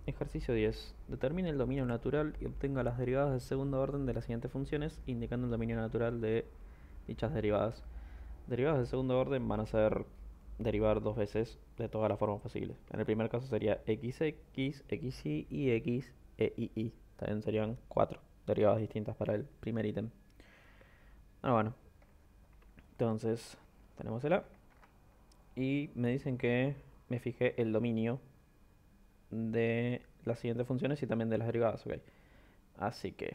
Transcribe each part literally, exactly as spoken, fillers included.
Ejercicio diez. Determine el dominio natural y obtenga las derivadas de segundo orden de las siguientes funciones, indicando el dominio natural de dichas derivadas. Derivadas de segundo orden van a ser derivar dos veces de todas las formas posibles. En el primer caso sería xx, xy y x e y. También serían cuatro derivadas distintas para el primer ítem. Ah, bueno. Entonces, tenemos el A. Y me dicen que me fijé el dominio de las siguientes funciones y también de las derivadas, ok. Así que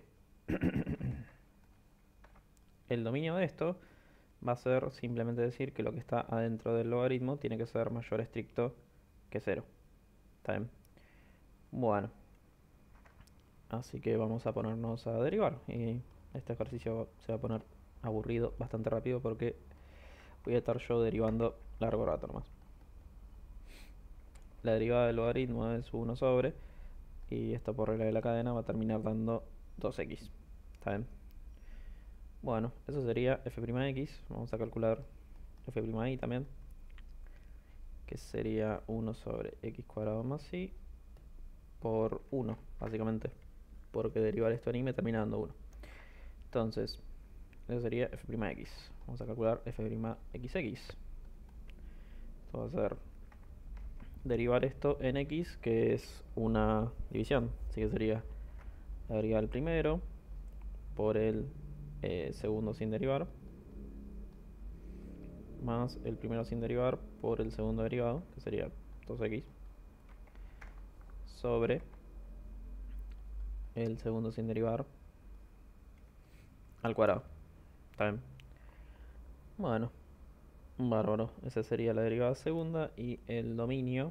el dominio de esto va a ser simplemente decir que lo que está adentro del logaritmo tiene que ser mayor estricto que cero. ¿Está bien? Bueno, así que vamos a ponernos a derivar. Y este ejercicio se va a poner aburrido bastante rápido porque voy a estar yo derivando largo rato nomás. La derivada del logaritmo es uno sobre, y esto por regla de la cadena va a terminar dando dos x. ¿Está bien? Bueno, eso sería f'x. Vamos a calcular f'y también, que sería uno sobre x cuadrado más y por uno, básicamente, porque derivar esto en y me termina dando uno. Entonces, eso sería f'x. Vamos a calcular f'xx. Esto va a ser derivar esto en x, que es una división, así que sería la derivada del primero por el eh, segundo sin derivar, más el primero sin derivar por el segundo derivado, que sería dos x, sobre el segundo sin derivar al cuadrado. ¿Está bien? Bueno, bárbaro. Esa sería la derivada segunda, y el dominio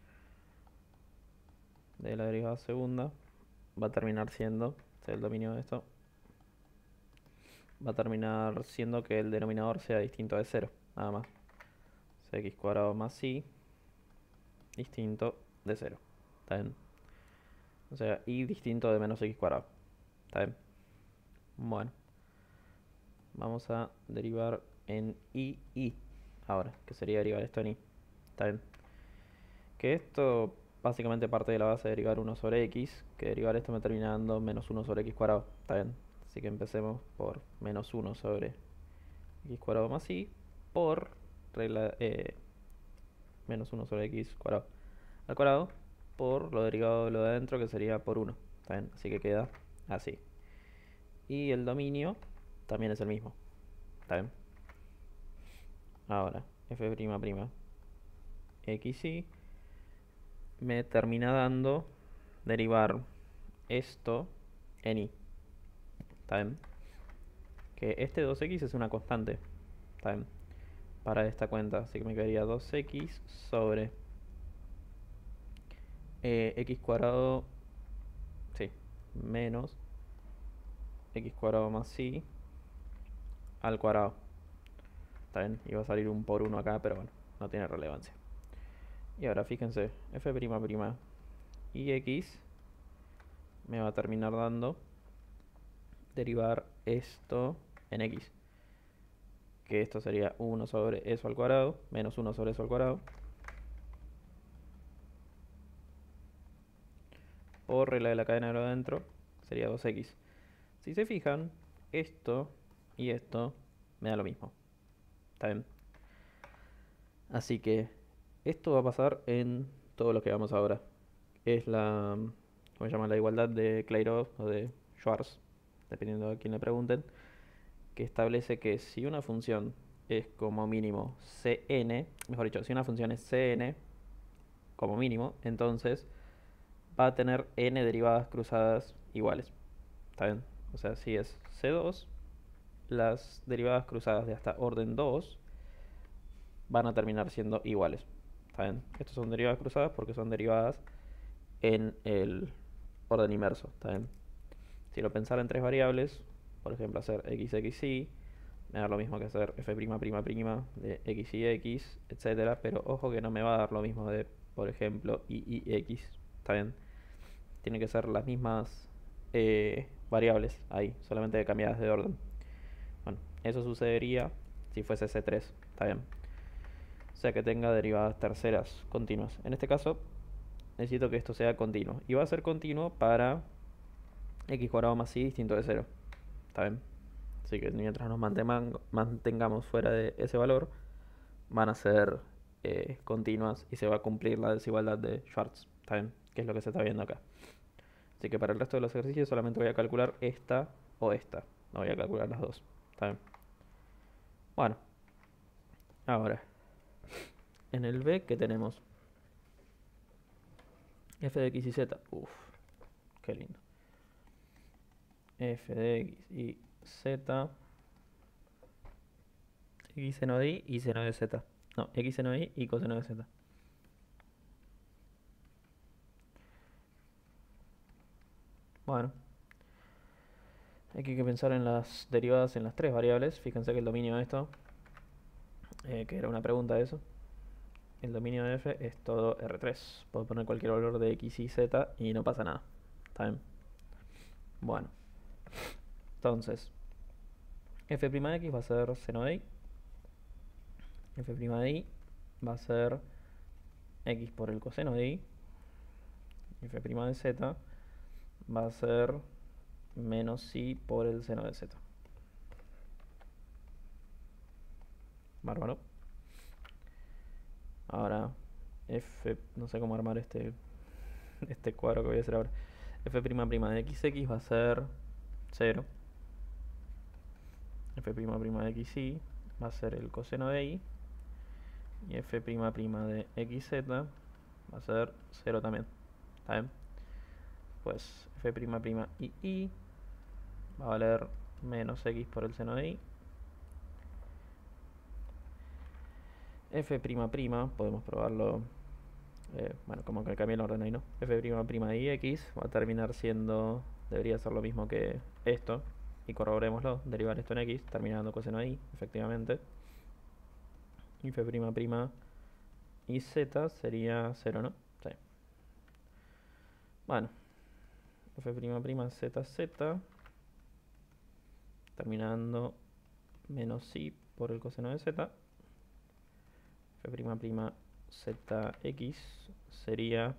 de la derivada segunda va a terminar siendo, o sea, el dominio de esto va a terminar siendo que el denominador sea distinto de cero, nada más. O sea, x cuadrado más y distinto de cero. ¿Está bien? O sea, y distinto de menos x cuadrado. ¿Está bien? Bueno, vamos a derivar en y y ahora, que sería derivar esto en y. ¿Está bien? Que esto básicamente parte de la base de derivar uno sobre x, que derivar esto me termina dando menos uno sobre x cuadrado. ¿Está bien? Así que empecemos por menos uno sobre x cuadrado más y por regla eh, menos uno sobre x cuadrado al cuadrado por lo derivado de lo de adentro, que sería por uno. ¿Está bien? Así que queda así. Y el dominio también es el mismo. ¿Está bien? Ahora, f' xy me termina dando derivar esto en y. ¿Está bien? Que este dos x es una constante. ¿Está bien? Para esta cuenta, así que me quedaría dos x sobre eh, x cuadrado, sí, menos x cuadrado más y al cuadrado. ¿Está bien? Iba a salir un por uno acá, pero bueno, no tiene relevancia. Y ahora fíjense, f' y x me va a terminar dando derivar esto en x, que esto sería uno sobre eso al cuadrado, menos uno sobre eso al cuadrado, por regla de la cadena de lo adentro, sería dos x. Si se fijan, esto y esto me da lo mismo. ¿Está bien? Así que esto va a pasar en todo lo que vamos ahora. Es la, ¿cómo se llama? La igualdad de Clairaut o de Schwarz, dependiendo de quién le pregunten, que establece que si una función es como mínimo Cn, mejor dicho, si una función es Cn como mínimo, entonces va a tener n derivadas cruzadas iguales. ¿Está bien? O sea, si es C dos, las derivadas cruzadas de hasta orden dos van a terminar siendo iguales. ¿Está bien? Estos son derivadas cruzadas porque son derivadas en el orden inverso. ¿Está bien? Si lo pensara en tres variables, por ejemplo, hacer xxy, me da lo mismo que hacer f' de x y x, etcétera. Pero ojo que no me va a dar lo mismo de, por ejemplo, y y x. ¿Está bien? Tienen que ser las mismas eh, variables ahí, solamente cambiadas de orden. Bueno, eso sucedería si fuese C tres. ¿Está bien? O sea, que tenga derivadas terceras continuas. En este caso, necesito que esto sea continuo. Y va a ser continuo para x cuadrado más y distinto de cero. ¿Está bien? Así que mientras nos mantengamos fuera de ese valor, van a ser eh, continuas y se va a cumplir la desigualdad de Schwarz. ¿Está bien? Que es lo que se está viendo acá. Así que para el resto de los ejercicios solamente voy a calcular esta o esta. No voy a calcular las dos. ¿Está bien? Bueno. Ahora. En el B, ¿qué tenemos? F de x y z. Uf. Qué lindo. F de x y z. X seno de y y seno de z. No, x seno de y y coseno de z. Bueno. Aquí hay que pensar en las derivadas en las tres variables. Fíjense que el dominio de esto, eh, que era una pregunta de eso, el dominio de f es todo R tres. Puedo poner cualquier valor de x y z y no pasa nada. ¿Está bien? Bueno. Entonces, f' de x va a ser seno de y. F' de y va a ser x por el coseno de y. F' de z va a ser menos y por el seno de z. Bárbaro. Ahora, f, no sé cómo armar este, este cuadro que voy a hacer ahora. F' de xx va a ser cero. F' de xy va a ser el coseno de y. Y f' de xz va a ser cero también. ¿Está bien? Pues f' y y va a valer menos x por el seno de y. F', podemos probarlo, eh, bueno, como que cambié el orden ahí, ¿no? F' de y x va a terminar siendo, debería ser lo mismo que esto. Y corroborémoslo, derivar esto en x, terminando coseno de y, efectivamente. Y f' y z sería cero, ¿no? Sí. Bueno, f' zz terminando menos y por el coseno de z. F' zx sería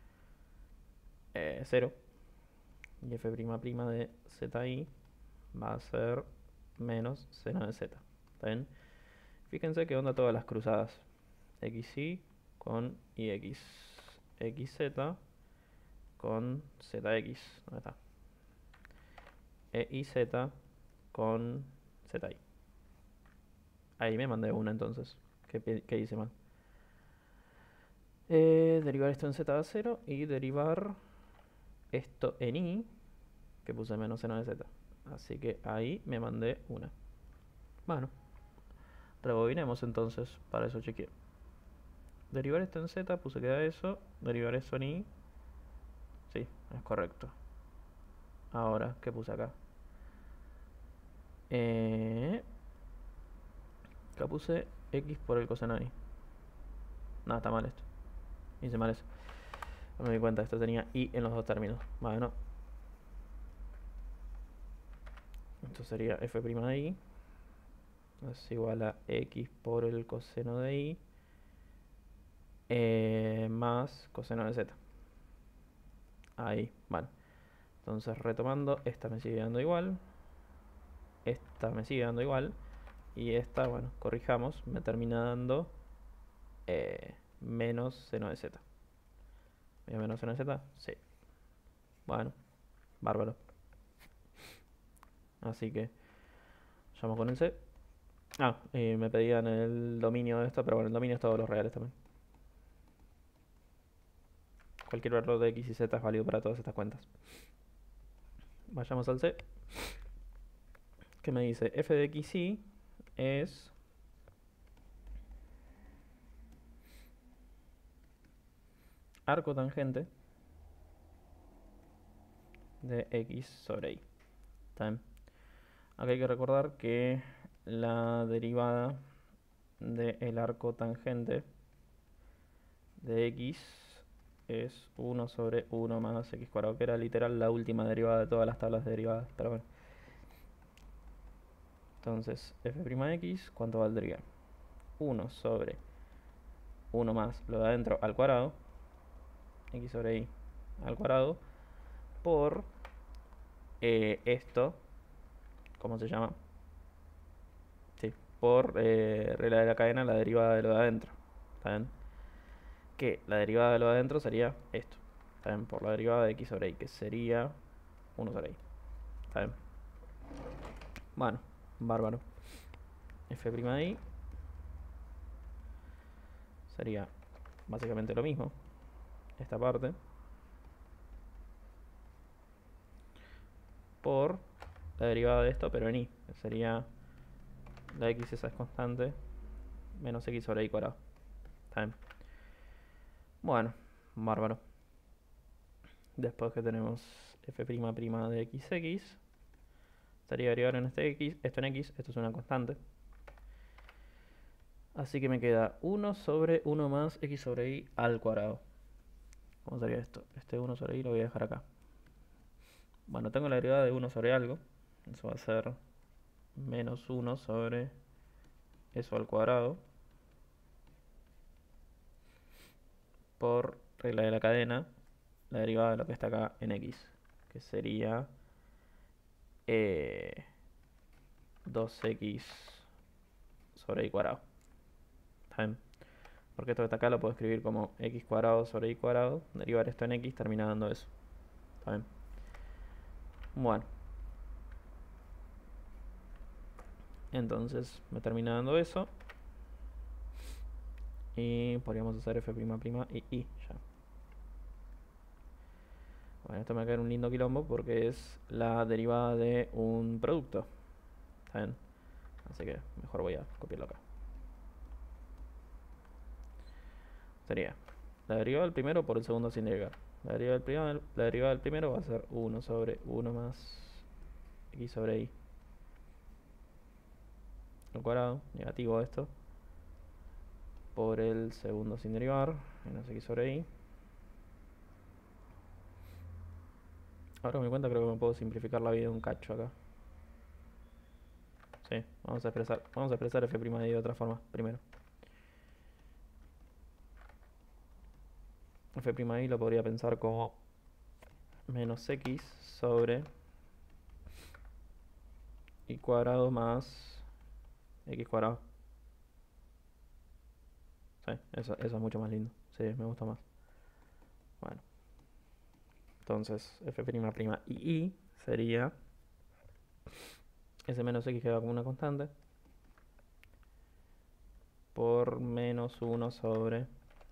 eh, cero. Y f' de zi va a ser menos seno de z. ¿Está bien? Fíjense que onda todas las cruzadas. Xy con ix. Xz con zx. ¿Dónde está? E iz con zi. Ahí me mandé una entonces. ¿Qué, qué hice mal? Eh, derivar esto en z a cero y derivar esto en y, que puse menos seno de z. Así que ahí me mandé una. Bueno, rebobinemos entonces, para eso chequeé. Derivar esto en z, puse que da eso. Derivar eso en y. Sí, es correcto. Ahora, ¿qué puse acá? Eh, acá puse x por el coseno de y. No, está mal esto. Hice mal eso. No me di cuenta, esto tenía y en los dos términos. Bueno. Esto sería f' de y es igual a x por el coseno de y eh, más coseno de z. Ahí, vale. Entonces retomando, esta me sigue dando igual. Esta me sigue dando igual. Y esta, bueno, corrijamos, me termina dando eh, menos seno de z. ¿Menos seno de z? Sí. Bueno, bárbaro. Así que, vamos con el C. Ah, y me pedían el dominio de esto, pero bueno, el dominio es todos los reales también. Cualquier valor de x y z es válido para todas estas cuentas. Vayamos al C. Que me dice f de xy es arco tangente de x sobre y. ¿Está bien? Acá hay que recordar que la derivada del arco tangente de x es uno sobre uno más x cuadrado, que era literal la última derivada de todas las tablas de derivadas, pero bueno. Entonces, f' de x, ¿cuánto valdría? uno sobre uno más lo de adentro al cuadrado, x sobre y al cuadrado por eh, esto, ¿cómo se llama? Sí, por eh, regla de la cadena, la derivada de lo de adentro. ¿Está bien? Que la derivada de lo de adentro sería esto. ¿Está bien? Por la derivada de x sobre y, que sería uno sobre y. ¿Está bien? Bueno, bárbaro. F' de y sería básicamente lo mismo. Esta parte. Por la derivada de esto, pero en y. Que sería la x, esa es constante, menos x sobre y cuadrado. ¿Está bien? Bueno, bárbaro. Después que tenemos f' de xx, estaría derivado en este x, esto en x, esto es una constante. Así que me queda uno sobre uno más x sobre y al cuadrado. ¿Cómo sería esto? Este uno sobre y lo voy a dejar acá. Bueno, tengo la derivada de uno sobre algo. Eso va a ser menos uno sobre eso al cuadrado por regla de la cadena, la derivada de lo que está acá en x, que sería eh, dos x sobre y cuadrado. ¿Está bien? Porque esto que está acá lo puedo escribir como x cuadrado sobre y cuadrado, derivar esto en x termina dando eso. ¿Está bien? Bueno, entonces me termina dando eso. Y podríamos hacer f' y y ya. Bueno, esto me va a quedar un lindo quilombo porque es la derivada de un producto. ¿Está bien? Así que mejor voy a copiarlo acá. Sería la derivada del primero por el segundo sin derivar. La derivada del primero, la derivada del primero va a ser uno sobre uno más x sobre y al cuadrado, negativo esto, por el segundo sin derivar, menos x sobre y. Ahora que me cuenta, creo que me puedo simplificar la vida un cacho acá. Sí, vamos a expresar, vamos a expresar f' de y de otra forma primero. F' de y lo podría pensar como menos x sobre y cuadrado más x cuadrado. Sí, eso, eso es mucho más lindo. Sí, me gusta más. Bueno. Entonces, f' y y sería ese menos x que va como una constante por menos uno sobre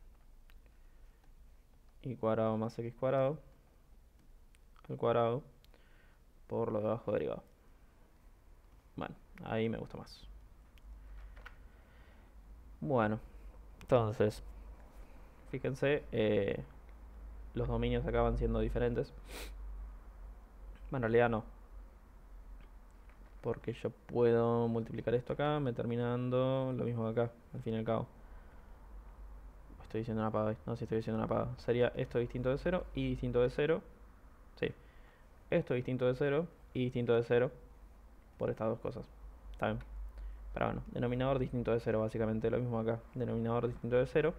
y cuadrado más x cuadrado al cuadrado por lo de abajo derivado. Bueno, ahí me gusta más. Bueno, entonces, fíjense, eh, los dominios acaban siendo diferentes. Bueno, en realidad no, porque yo puedo multiplicar esto acá, me termina dando lo mismo que acá, al fin y al cabo. Estoy diciendo una paga, no sé si estoy diciendo una paga. Sería esto distinto de cero y distinto de cero. Sí, esto distinto de cero y distinto de cero por estas dos cosas. Está bien. Pero bueno, denominador distinto de cero, básicamente lo mismo acá. Denominador distinto de cero.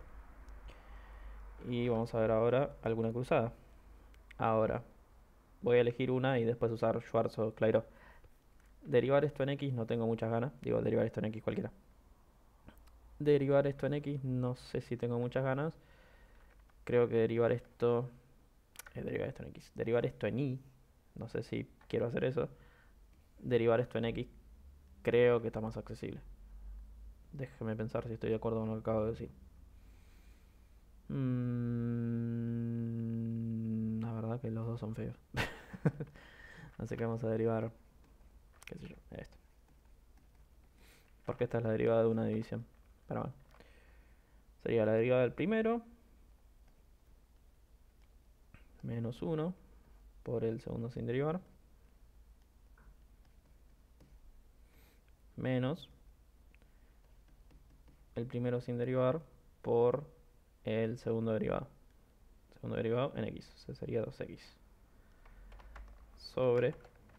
Y vamos a ver ahora alguna cruzada. Ahora, voy a elegir una y después usar Schwarz o Clairaut. Derivar esto en x no tengo muchas ganas. Digo, derivar esto en x cualquiera. Derivar esto en x no sé si tengo muchas ganas. Creo que derivar esto... Eh, derivar esto en x. Derivar esto en y. No sé si quiero hacer eso. Derivar esto en x creo que está más accesible. Déjeme pensar si estoy de acuerdo con lo que acabo de decir. Mm, la verdad que los dos son feos. Así que vamos a derivar, qué sé yo, esto. Porque esta es la derivada de una división. Pero bueno. Sería la derivada del primero. Menos uno por el segundo sin derivar. Menos el primero sin derivar por el segundo derivado. Segundo derivado en x. O sea, sería dos x. Sobre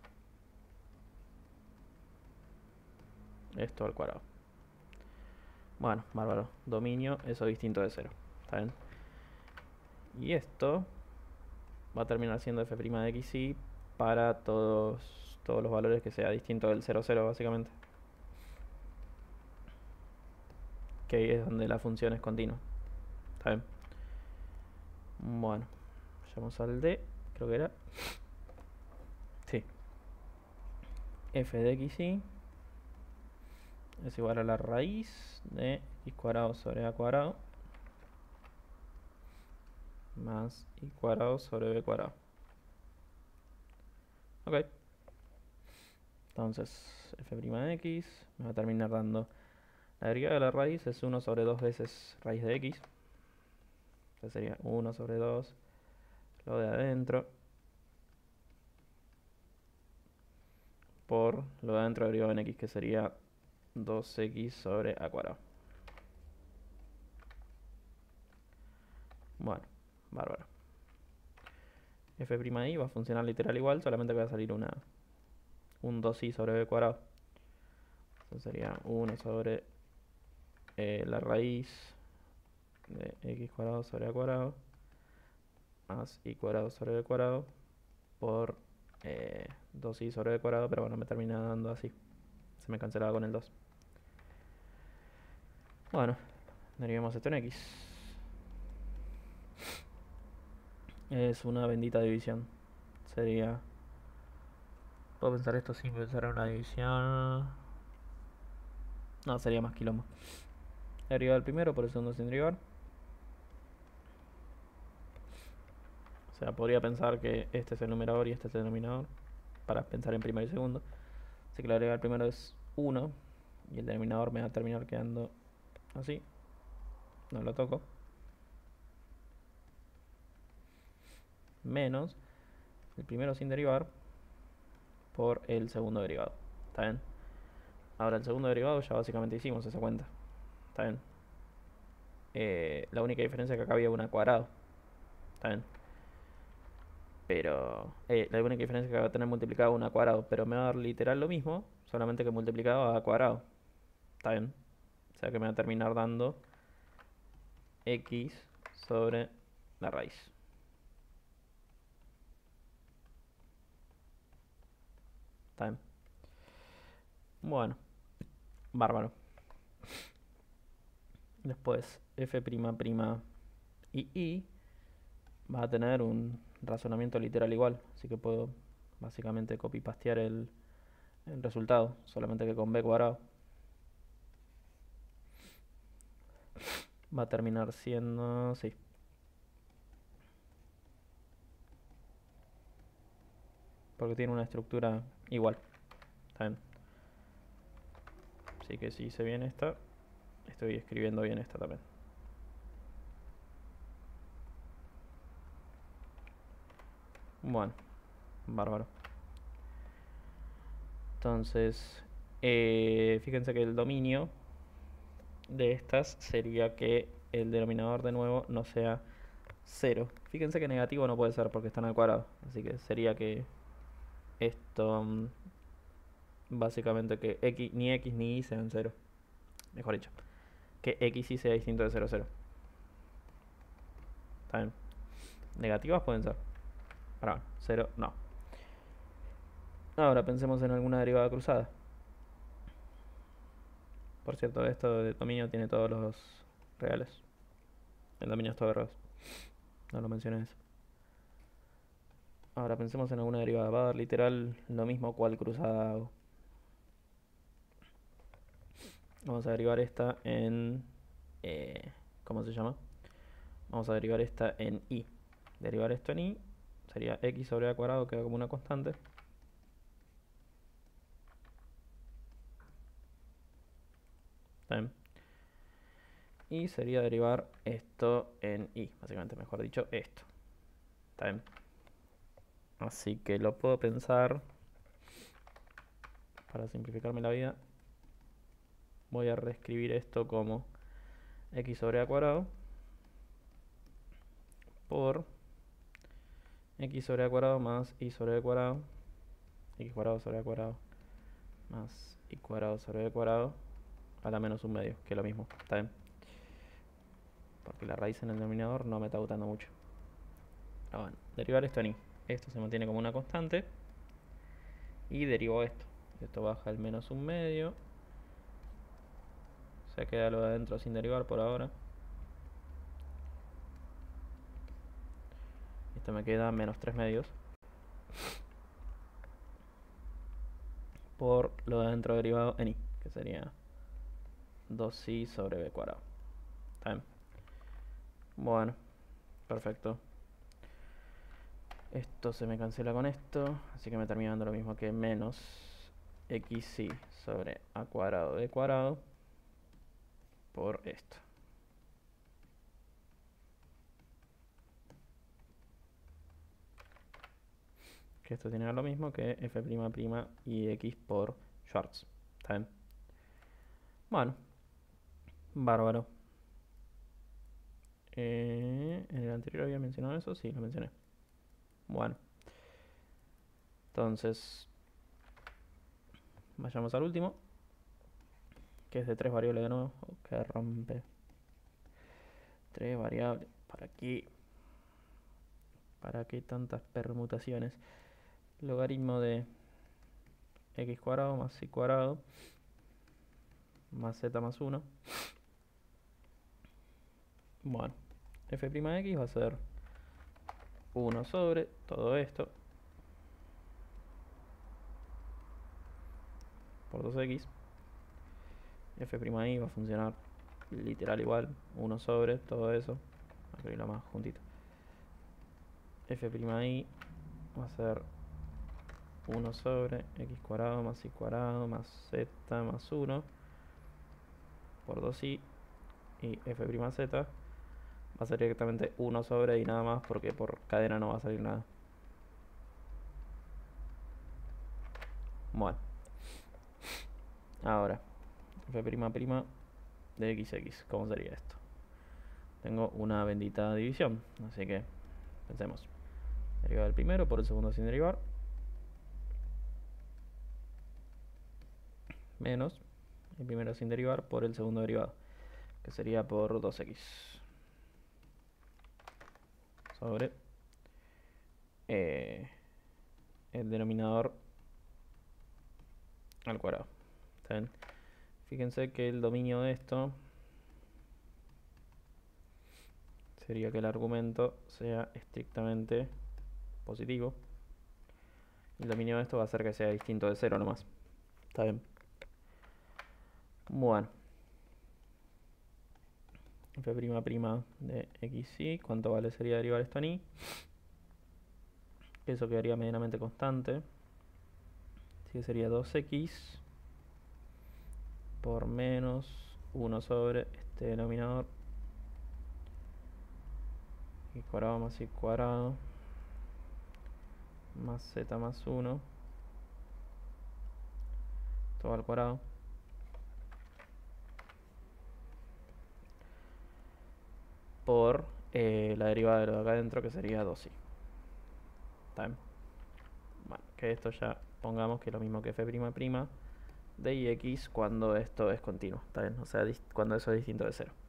esto al cuadrado. Bueno, bárbaro. Dominio, eso distinto de cero. ¿Está bien? Y esto va a terminar siendo f' de x y para todos, todos los valores que sea distinto del cero, cero básicamente. Que ahí es donde la función es continua. ¿Está bien? Bueno, vayamos al D, creo que era. Sí. F de xy es igual a la raíz de x cuadrado sobre a cuadrado más y cuadrado sobre b cuadrado. Ok. Entonces, f' de x me va a terminar dando la derivada de la raíz es uno sobre dos veces raíz de x. Entonces sería uno sobre dos lo de adentro por lo de adentro derivado en x, que sería dos x sobre a cuadrado. Bueno, bárbaro. F' de y va a funcionar literal igual, solamente que va a salir una, un dos i sobre b cuadrado. Entonces sería uno sobre eh, la raíz de x cuadrado sobre a cuadrado más y cuadrado sobre b cuadrado por eh, dos i sobre b cuadrado, pero bueno, me termina dando así. Se me cancelaba con el dos. Bueno, derivamos esto en x. Es una bendita división. Sería... Puedo pensar esto sin pensar en una división. No, sería más quilombo. Derivado del primero por el segundo sin derivar. O sea, podría pensar que este es el numerador y este es el denominador, para pensar en primero y segundo. Así que la derivada del primero es uno y el denominador me va a terminar quedando así. No lo toco. Menos el primero sin derivar por el segundo derivado. ¿Está bien? Ahora el segundo derivado ya básicamente hicimos esa cuenta. ¿Está bien? Eh, la única diferencia es que acá había una cuadrado. ¿Está bien? Pero eh, la única diferencia es que va a tener multiplicado una cuadrado, pero me va a dar literal lo mismo, solamente que multiplicado a cuadrado. ¿Está bien? O sea que me va a terminar dando x sobre la raíz. ¿Está bien? Bueno, bárbaro. Después f' y y va a tener un razonamiento literal igual, así que puedo básicamente copy pastear el, el resultado, solamente que con b cuadrado. Va a terminar siendo... sí. Porque tiene una estructura igual. ¿Está bien? Así que si hice bien esta, estoy escribiendo bien esta también. Bueno, bárbaro. Entonces, eh, fíjense que el dominio de estas sería que el denominador de nuevo no sea cero. Fíjense que negativo no puede ser porque están al cuadrado. Así que sería que esto, um, básicamente que x, ni x ni y sean cero. Mejor dicho, que x y sea distinto de cero, cero. ¿Está bien? Negativas pueden ser. Ahora, cero, no. Ahora pensemos en alguna derivada cruzada. Por cierto, esto de dominio tiene todos los reales. El dominio es todo de reales. No lo mencioné eso. Ahora pensemos en alguna derivada. Va a dar literal lo mismo cual cruzada hago. Vamos a derivar esta en... Eh, ¿cómo se llama? Vamos a derivar esta en y. Derivar esto en y sería x sobre a cuadrado, queda como una constante. ¿Está bien? Y sería derivar esto en y, básicamente, mejor dicho, esto. ¿Está bien? Así que lo puedo pensar, para simplificarme la vida, voy a reescribir esto como x sobre a cuadrado por x sobre a cuadrado más y sobre b cuadrado, x cuadrado sobre a cuadrado más y cuadrado sobre b cuadrado a la menos un medio, que es lo mismo. ¿Está bien? Porque la raíz en el denominador no me está gustando mucho. Ah, bueno, derivar esto en i. Esto se mantiene como una constante. Y derivo esto. Esto baja al menos un medio. Se queda lo de adentro sin derivar por ahora. Esto me queda menos tres medios. Por lo de adentro derivado en i. Que sería dos i sobre b cuadrado. ¿Está bien? Bueno, perfecto. Esto se me cancela con esto, así que me termina dando lo mismo que menos xi sobre a cuadrado b cuadrado por esto. Que esto tiene lo mismo que f' y x por Schwarz. ¿Está bien? Bueno, bárbaro. Eh, ¿En el anterior había mencionado eso? Sí, lo mencioné. Bueno. Entonces, vayamos al último, que es de tres variables de nuevo. Oh, que rompe. Tres variables. ¿Para qué? ¿Para qué tantas permutaciones? Logaritmo de x cuadrado más y cuadrado más z más uno. Bueno, f' de x va a ser uno sobre todo esto por dos x. F' i va a funcionar literal igual, uno sobre todo eso. Voy a escribirlo más juntito. F' i va a ser uno sobre x cuadrado más y cuadrado más z más uno por dos i. Y f'z va a ser directamente uno sobre y nada más, porque por cadena no va a salir nada. Bueno, ahora f' de xx, ¿cómo sería esto? Tengo una bendita división, así que pensemos. Derivar el primero por el segundo sin derivar, menos el primero sin derivar por el segundo derivado, que sería por dos x sobre eh, el denominador al cuadrado. ¿Está bien? Fíjense que el dominio de esto sería que el argumento sea estrictamente positivo. El dominio de esto va a ser que sea distinto de cero nomás. ¿Está bien? Bueno. F' de xy, ¿cuánto vale sería derivar esto en i? Eso quedaría medianamente constante. Así que sería dos x por menos uno sobre este denominador. Y cuadrado más y cuadrado más z más uno todo al cuadrado por eh, la derivada de lo de acá adentro, que sería dos i. ¿Está bien? Bueno, que esto ya pongamos que es lo mismo que f' de ix cuando esto es continuo. ¿Está bien? O sea, cuando eso es distinto de cero.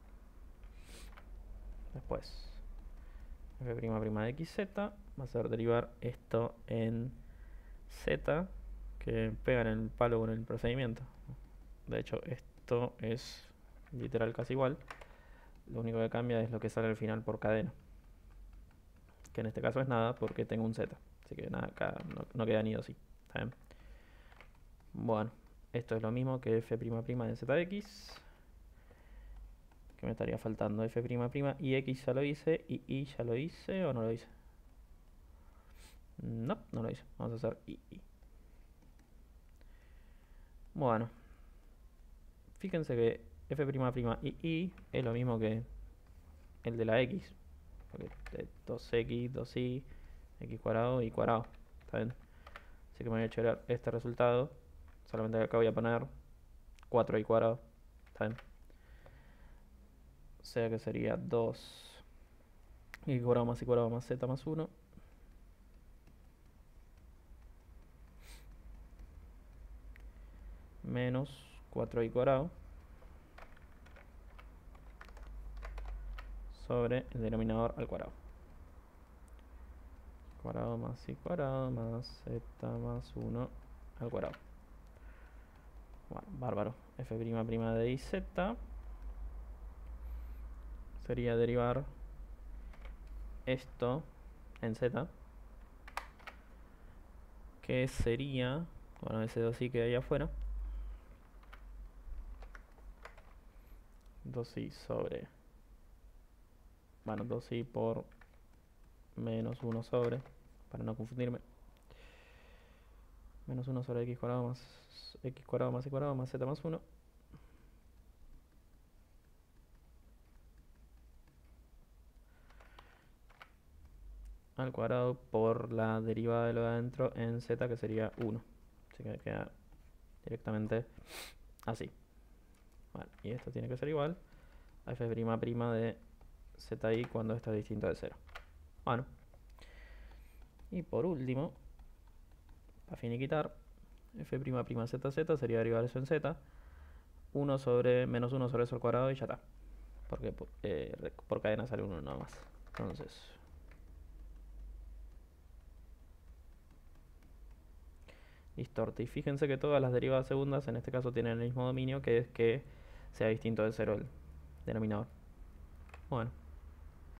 Después f' de xz va a ser derivar esto en z, que pegan el palo con el procedimiento. De hecho, esto es literal casi igual. Lo único que cambia es lo que sale al final por cadena, que en este caso es nada porque tengo un z. Así que nada, acá no, no queda ni dos i. ¿Está bien? Bueno, esto es lo mismo que f' de zx. Que me estaría faltando f' y x ya lo hice. Y y ya lo hice o no lo hice. No, no lo hice. Vamos a hacer i. Bueno, fíjense que f' y y es lo mismo que el de la x. Porque dos x, dos i, x cuadrado y cuadrado. ¿Está bien? Así que me voy a echar este resultado. Solamente que acá voy a poner cuatro i cuadrado. ¿Está bien? O sea que sería dos y cuadrado más y cuadrado más z más uno. Menos cuatro i cuadrado sobre el denominador al cuadrado. cuadrado más y cuadrado más z más uno al cuadrado. Bueno, bárbaro. F' de I z sería derivar esto en z, que sería, bueno, ese dos i que hay ahí afuera, dos i sobre, bueno, dos i por menos uno sobre, para no confundirme, menos uno sobre x cuadrado más x cuadrado más y cuadrado más z más uno, al cuadrado por la derivada de lo de adentro en z, que sería uno. Así que queda directamente así. Bueno, y esto tiene que ser igual a f' de zi cuando esto es distinto de cero. Bueno. Y por último, para finiquitar, f' zz sería derivar eso en z. uno sobre menos uno sobre eso al cuadrado y ya está. Porque eh, por cadena sale uno nada más. Entonces, listo. Y fíjense que todas las derivadas segundas en este caso tienen el mismo dominio, que es que sea distinto de cero el denominador. Bueno.